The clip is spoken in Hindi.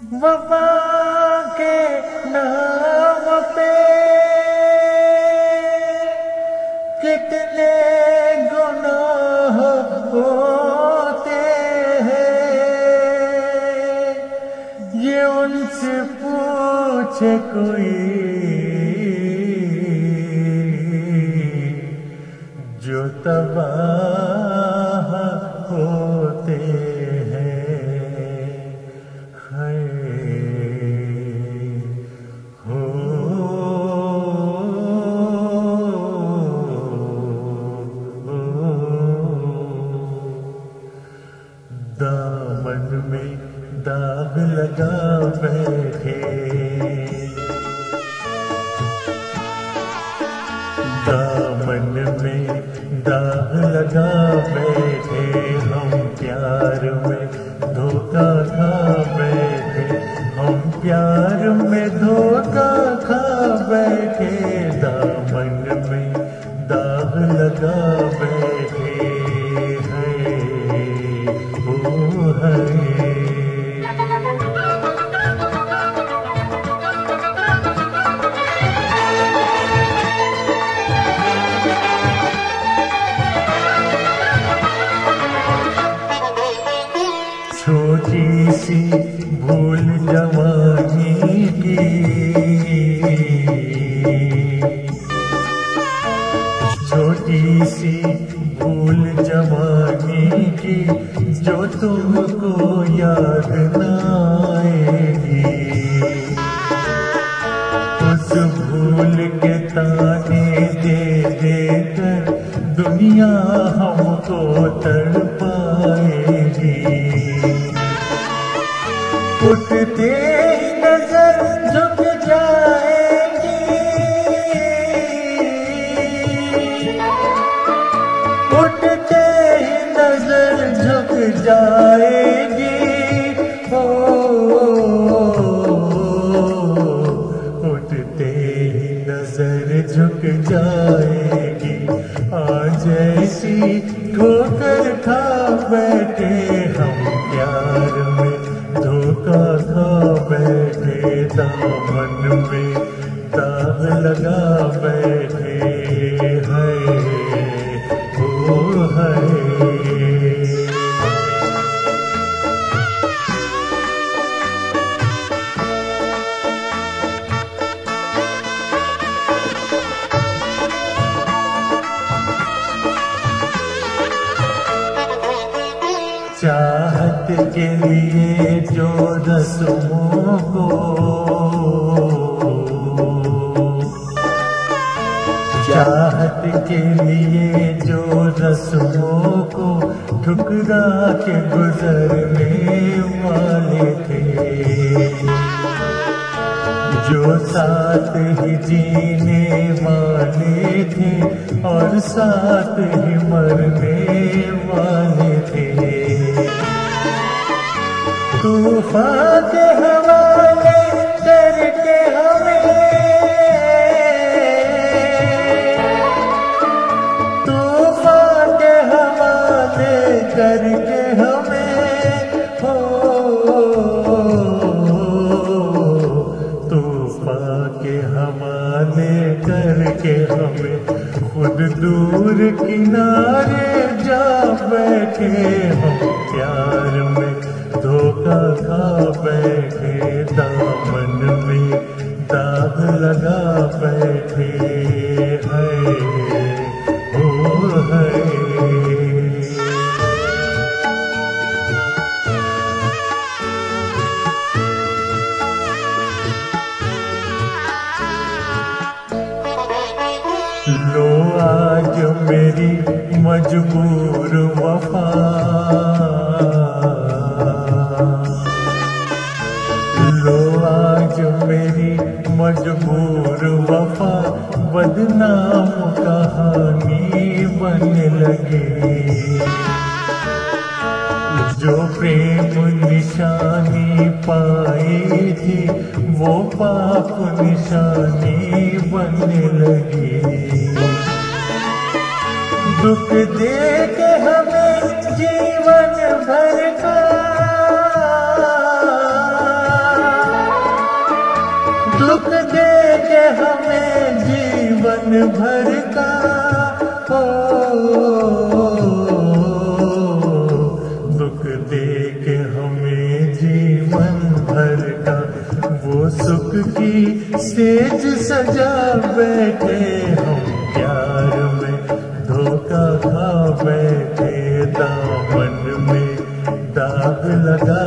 वफा के नाम पे कितने गुनाह होते हैं, ये उनसे पूछे कोई जो तबाह होते हैं। हाय हो दामन में दाग लगा बैठे, दामन में दाग लगा बैठे, हम प्यार में धोखा खा बैठे, हम प्यार में धोखा खा बैठे, दामन में दाग लगा बैठे हैं। ओ है छोटी सी भूल जवानी की, छोटी सी भूल जवानी की, जो तुमको याद न आएगी। उस भूल के ताने दे देकर दुनिया हमको तड़पाएगी। उठते ही नजर झुक जाएगी, उठते ही नजर झुक जाएगी। ओ उठते ही नजर झुक जाएगी। आज ऐसी ठोकर खा बैठे, हम प्यार में धोखा खा बैठे, दामन में दाग लगा बैठे हैं। ओ है चाहत के लिए जो रस्मों को, चाहत के लिए जो रस्मों को ठुकरा के गुजरने वाले थे, जो साथ ही जीने वाले थे और साथ ही मरने वाले थे। तूफान के हवाले करके हमें, तूफान के हवाले करके हमें, हो तूफान के हवाले करके हमें खुद दूर किनारे जा बैठे, हम प्यार में धोखा खा बैठे, दामन में दाग लगा बैठे हैं। ओ है लो आज मेरी मजबूर वफा, लो आज मेरी मजबूर वफा, बदनाम कहानी बनने लगी। जो प्रेम निशानी पाई थी, वो पाप निशानी बनने लगी। दुख दे के हमें जीवन भर का, भर का दुख दे के हमें जीवन भर का। वो सुख की स्टेज सजा बैठे, हम प्यार में धोखा खा बैठे। दामन में दाग लगा